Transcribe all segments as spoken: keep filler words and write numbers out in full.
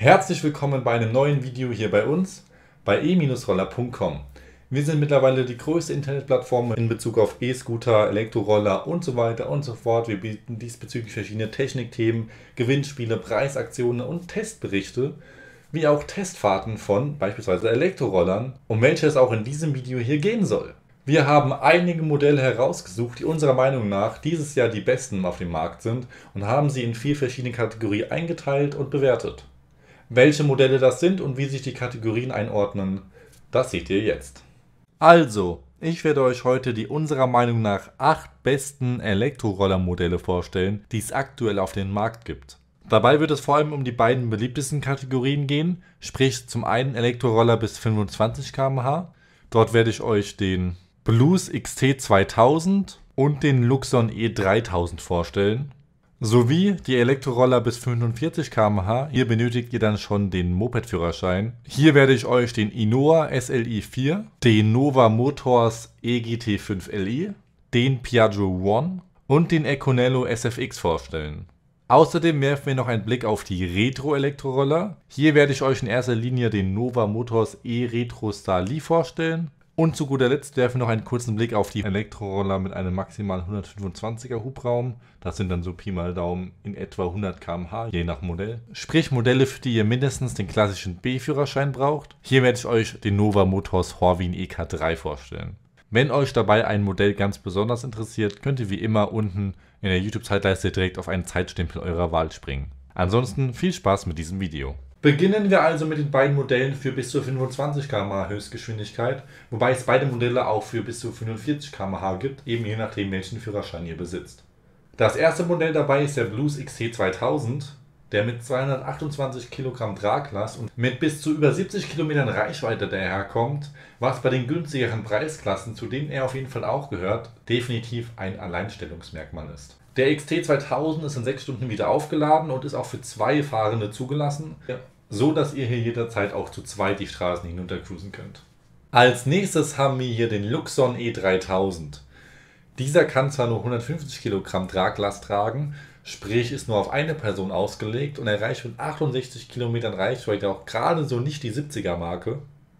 Herzlich willkommen bei einem neuen Video hier bei uns, bei e Roller punkt com. Wir sind mittlerweile die größte Internetplattform in Bezug auf E-Scooter, Elektroroller und so weiter und so fort. Wir bieten diesbezüglich verschiedene Technikthemen, Gewinnspiele, Preisaktionen und Testberichte, wie auch Testfahrten von beispielsweise Elektrorollern, um welche es auch in diesem Video hier gehen soll. Wir haben einige Modelle herausgesucht, die unserer Meinung nach dieses Jahr die besten auf dem Markt sind und haben sie in vier verschiedene Kategorien eingeteilt und bewertet. Welche Modelle das sind und wie sich die Kategorien einordnen, das seht ihr jetzt. Also, ich werde euch heute die unserer Meinung nach acht besten Elektroroller-Modelle vorstellen, die es aktuell auf dem Markt gibt. Dabei wird es vor allem um die beiden beliebtesten Kategorien gehen, sprich zum einen Elektroroller bis fünfundzwanzig Kilometer pro Stunde. Dort werde ich euch den Blues X T zweitausend und den Luxon E dreitausend vorstellen. Sowie die Elektroroller bis fünfundvierzig Kilometer pro Stunde. Hier benötigt ihr dann schon den Moped-Führerschein. Hier werde ich euch den Inoa S L I vier, den Nova Motors E G T fünf L I, den Piaggio One und den Econello S F X vorstellen. Außerdem werfen wir noch einen Blick auf die Retro-Elektroroller. Hier werde ich euch in erster Linie den Nova Motors E Retro Star Lee vorstellen. Und zu guter Letzt werfen wir noch einen kurzen Blick auf die Elektroroller mit einem maximal hundertfünfundzwanziger Hubraum. Das sind dann so Pi mal Daumen in etwa hundert Kilometer pro Stunde, je nach Modell. Sprich Modelle, für die ihr mindestens den klassischen B-Führerschein braucht. Hier werde ich euch den Nova Motors Horween E K drei vorstellen. Wenn euch dabei ein Modell ganz besonders interessiert, könnt ihr wie immer unten in der YouTube-Zeitleiste direkt auf einen Zeitstempel eurer Wahl springen. Ansonsten viel Spaß mit diesem Video. Beginnen wir also mit den beiden Modellen für bis zu fünfundzwanzig Kilometer pro Stunde Höchstgeschwindigkeit, wobei es beide Modelle auch für bis zu fünfundvierzig Kilometer pro Stunde gibt, eben je nachdem welchen Führerschein ihr besitzt. Das erste Modell dabei ist der Blues X T zweitausend, der mit zweihundertachtundzwanzig Kilogramm Traglast und mit bis zu über siebzig Kilometern Reichweite daherkommt, was bei den günstigeren Preisklassen, zu denen er auf jeden Fall auch gehört, definitiv ein Alleinstellungsmerkmal ist. Der X T zweitausend ist in sechs Stunden wieder aufgeladen und ist auch für zwei Fahrende zugelassen, so dass ihr hier jederzeit auch zu zweit die Straßen hinuntercruisen könnt. Als nächstes haben wir hier den Luxon E dreitausend. Dieser kann zwar nur hundertfünfzig Kilogramm Traglast tragen, sprich ist nur auf eine Person ausgelegt und erreicht mit achtundsechzig Kilometern Reichweite auch gerade so nicht die siebziger Marke,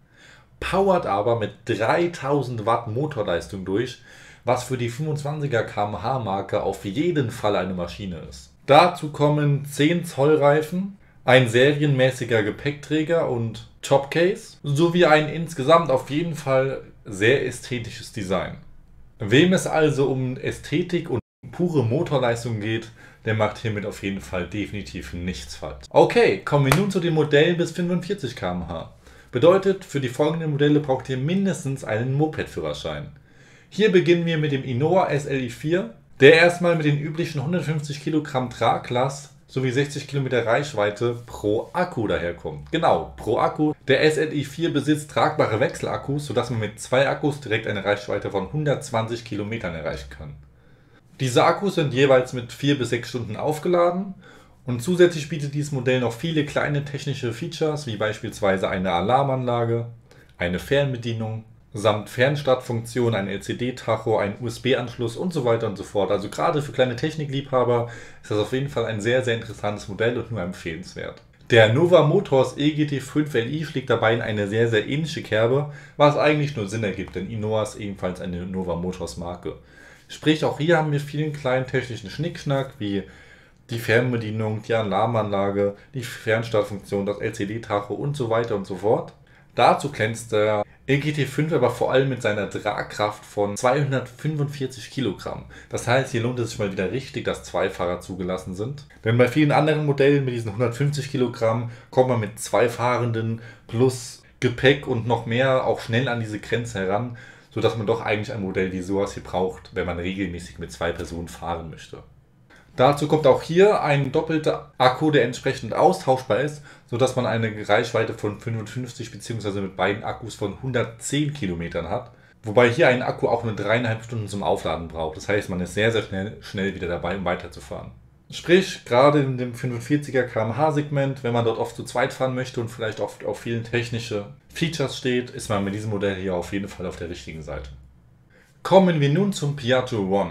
powert aber mit dreitausend Watt Motorleistung durch, was für die fünfundzwanziger Kilometer pro Stunde Marke auf jeden Fall eine Maschine ist. Dazu kommen zehn Zoll Reifen, ein serienmäßiger Gepäckträger und Topcase, sowie ein insgesamt auf jeden Fall sehr ästhetisches Design. Wem es also um Ästhetik und pure Motorleistung geht, der macht hiermit auf jeden Fall definitiv nichts falsch. Okay, kommen wir nun zu den Modellen bis fünfundvierzig Kilometer pro Stunde. Bedeutet, für die folgenden Modelle braucht ihr mindestens einen Moped-Führerschein. Hier beginnen wir mit dem Inoa S L I vier, der erstmal mit den üblichen hundertfünfzig Kilogramm Traglast sowie sechzig Kilometer Reichweite pro Akku daherkommt. Genau, pro Akku. Der S L I vier besitzt tragbare Wechselakkus, sodass man mit zwei Akkus direkt eine Reichweite von hundertzwanzig Kilometern erreichen kann. Diese Akkus sind jeweils mit vier bis sechs Stunden aufgeladen und zusätzlich bietet dieses Modell noch viele kleine technische Features, wie beispielsweise eine Alarmanlage, eine Fernbedienung, samt Fernstartfunktion, ein L C D-Tacho, ein U S B-Anschluss und so weiter und so fort. Also gerade für kleine Technikliebhaber ist das auf jeden Fall ein sehr, sehr interessantes Modell und nur empfehlenswert. Der Nova Motors E G T fünf L I schlägt dabei in eine sehr, sehr ähnliche Kerbe, was eigentlich nur Sinn ergibt, denn Inoa ist ebenfalls eine Nova Motors Marke. Sprich, auch hier haben wir vielen kleinen technischen Schnickschnack, wie die Fernbedienung, die Alarmanlage, die Fernstartfunktion, das L C D-Tacho und so weiter und so fort. Dazu glänzt der E G T fünf aber vor allem mit seiner Tragkraft von zweihundertfünfundvierzig Kilogramm. Das heißt, hier lohnt es sich mal wieder richtig, dass zwei Fahrer zugelassen sind. Denn bei vielen anderen Modellen mit diesen hundertfünfzig Kilogramm kommt man mit zwei Fahrenden plus Gepäck und noch mehr auch schnell an diese Grenze heran, sodass man doch eigentlich ein Modell wie sowas hier braucht, wenn man regelmäßig mit zwei Personen fahren möchte. Dazu kommt auch hier ein doppelter Akku, der entsprechend austauschbar ist, sodass man eine Reichweite von fünfundfünfzig bzw. mit beiden Akkus von hundertzehn Kilometern hat. Wobei hier ein Akku auch nur dreieinhalb Stunden zum Aufladen braucht. Das heißt, man ist sehr, sehr schnell, schnell wieder dabei, um weiterzufahren. Sprich, gerade in dem fünfundvierziger Kilometer pro Stunde Segment, wenn man dort oft zu zweit fahren möchte und vielleicht oft auf vielen technische Features steht, ist man mit diesem Modell hier auf jeden Fall auf der richtigen Seite. Kommen wir nun zum Piaggio One.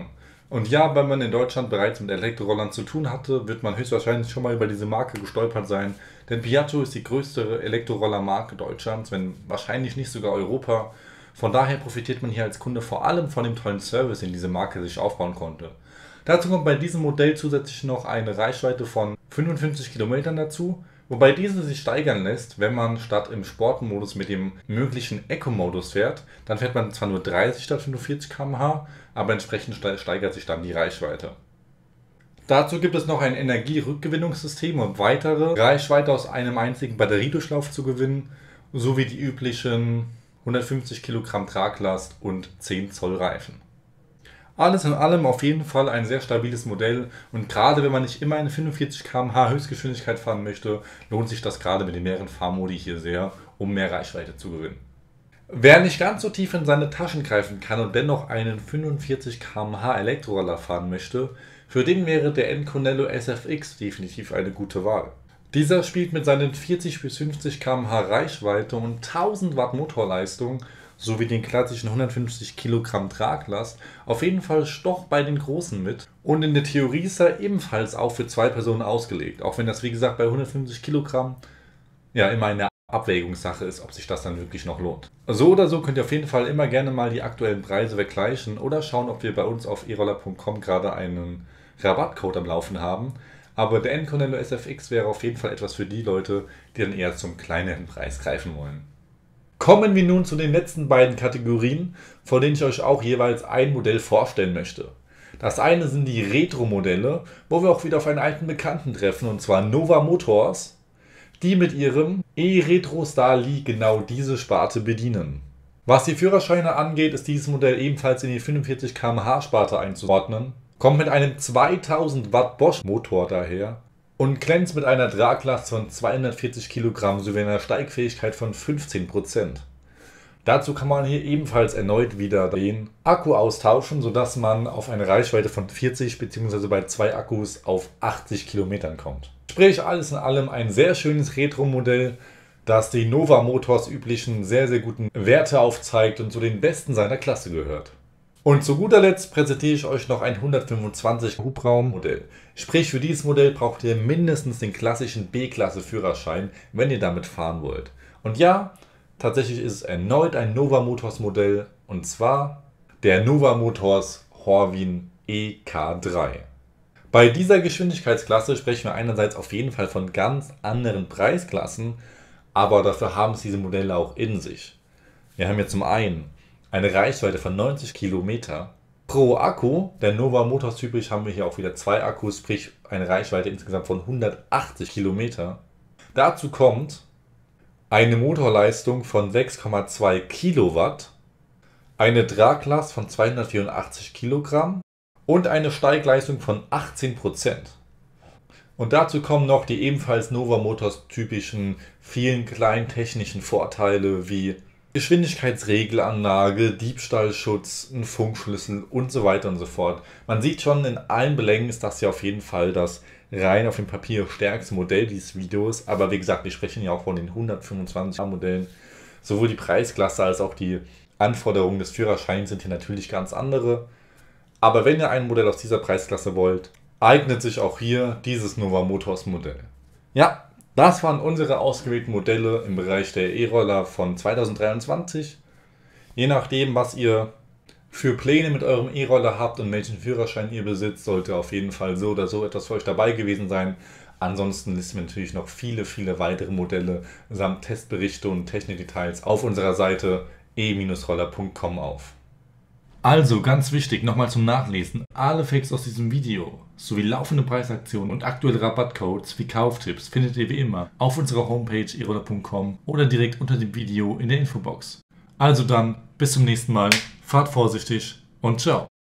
Und ja, wenn man in Deutschland bereits mit Elektrorollern zu tun hatte, wird man höchstwahrscheinlich schon mal über diese Marke gestolpert sein. Denn Piaggio ist die größte Elektroroller-Marke Deutschlands, wenn wahrscheinlich nicht sogar Europa. Von daher profitiert man hier als Kunde vor allem von dem tollen Service, den diese Marke sich aufbauen konnte. Dazu kommt bei diesem Modell zusätzlich noch eine Reichweite von fünfundfünfzig Kilometern dazu, wobei diese sich steigern lässt, wenn man statt im Sportmodus mit dem möglichen Eco-Modus fährt. Dann fährt man zwar nur dreißig statt fünfundvierzig Kilometer pro Stunde, aber entsprechend steigert sich dann die Reichweite. Dazu gibt es noch ein Energierückgewinnungssystem, um weitere Reichweite aus einem einzigen Batteriedurchlauf zu gewinnen, sowie die üblichen hundertfünfzig Kilogramm Traglast und zehn Zoll Reifen. Alles in allem auf jeden Fall ein sehr stabiles Modell, und gerade wenn man nicht immer eine fünfundvierzig Kilometer pro Stunde Höchstgeschwindigkeit fahren möchte, lohnt sich das gerade mit den mehreren Fahrmodi hier sehr, um mehr Reichweite zu gewinnen. Wer nicht ganz so tief in seine Taschen greifen kann und dennoch einen fünfundvierzig Kilometer pro Stunde Elektroroller fahren möchte, für den wäre der Anconello S F X definitiv eine gute Wahl. Dieser spielt mit seinen vierzig bis fünfzig Kilometer pro Stunde Reichweite und tausend Watt Motorleistung sowie den klassischen hundertfünfzig Kilogramm Traglast auf jeden Fall doch bei den Großen mit, und in der Theorie ist er ebenfalls auch für zwei Personen ausgelegt, auch wenn das wie gesagt bei hundertfünfzig Kilogramm ja immer eine Abwägungssache ist, ob sich das dann wirklich noch lohnt. So oder so könnt ihr auf jeden Fall immer gerne mal die aktuellen Preise vergleichen oder schauen, ob wir bei uns auf e roller punkt com gerade einen Rabattcode am Laufen haben. Aber der Anconello S F X wäre auf jeden Fall etwas für die Leute, die dann eher zum kleineren Preis greifen wollen. Kommen wir nun zu den letzten beiden Kategorien, von denen ich euch auch jeweils ein Modell vorstellen möchte. Das eine sind die Retro-Modelle, wo wir auch wieder auf einen alten Bekannten treffen, und zwar Nova Motors, die mit ihrem E-Retro Starlee genau diese Sparte bedienen. Was die Führerscheine angeht, ist dieses Modell ebenfalls in die fünfundvierzig Kilometer pro Stunde Sparte einzuordnen, kommt mit einem zweitausend Watt Bosch Motor daher und glänzt mit einer Traglast von zweihundertvierzig Kilogramm sowie einer Steigfähigkeit von fünfzehn Prozent. Dazu kann man hier ebenfalls erneut wieder den Akku austauschen, sodass man auf eine Reichweite von vierzig bzw. bei zwei Akkus auf achtzig Kilometern kommt. Sprich, alles in allem ein sehr schönes Retro-Modell, das die Nova Motors üblichen sehr sehr guten Werte aufzeigt und zu den besten seiner Klasse gehört. Und zu guter Letzt präsentiere ich euch noch ein hundertfünfundzwanzig Hubraum-Modell. Sprich, für dieses Modell braucht ihr mindestens den klassischen B-Klasse Führerschein, wenn ihr damit fahren wollt. Und ja, tatsächlich ist es erneut ein Nova Motors Modell, und zwar der Nova Motors Horween E K drei. Bei dieser Geschwindigkeitsklasse sprechen wir einerseits auf jeden Fall von ganz anderen Preisklassen, aber dafür haben es diese Modelle auch in sich. Wir haben hier zum einen eine Reichweite von neunzig Kilometer pro Akku. Der Nova Motors typisch haben wir hier auch wieder zwei Akkus, sprich eine Reichweite insgesamt von hundertachtzig Kilometer. Dazu kommt eine Motorleistung von sechs Komma zwei Kilowatt, eine Traglast von zweihundertvierundachtzig Kilogramm und eine Steigleistung von achtzehn Prozent. Und dazu kommen noch die ebenfalls Nova Motors typischen vielen kleinen technischen Vorteile wie Geschwindigkeitsregelanlage, Diebstahlschutz, ein Funkschlüssel und so weiter und so fort. Man sieht schon, in allen Belängen ist das ja auf jeden Fall das rein auf dem Papier stärkste Modell dieses Videos. Aber wie gesagt, wir sprechen ja auch von den hundertfünfundzwanzig Modellen. Sowohl die Preisklasse als auch die Anforderungen des Führerscheins sind hier natürlich ganz andere. Aber wenn ihr ein Modell aus dieser Preisklasse wollt, eignet sich auch hier dieses Nova Motors Modell. Ja, das waren unsere ausgewählten Modelle im Bereich der E-Roller von zweitausenddreiundzwanzig. Je nachdem, was ihr für Pläne mit eurem E-Roller habt und welchen Führerschein ihr besitzt, sollte auf jeden Fall so oder so etwas für euch dabei gewesen sein. Ansonsten listen wir natürlich noch viele, viele weitere Modelle samt Testberichte und Technikdetails auf unserer Seite e roller punkt com auf. Also ganz wichtig, nochmal zum Nachlesen, alle Facts aus diesem Video sowie laufende Preisaktionen und aktuelle Rabattcodes wie Kauftipps findet ihr wie immer auf unserer Homepage e roller punkt com oder direkt unter dem Video in der Infobox. Also dann, bis zum nächsten Mal, fahrt vorsichtig und ciao!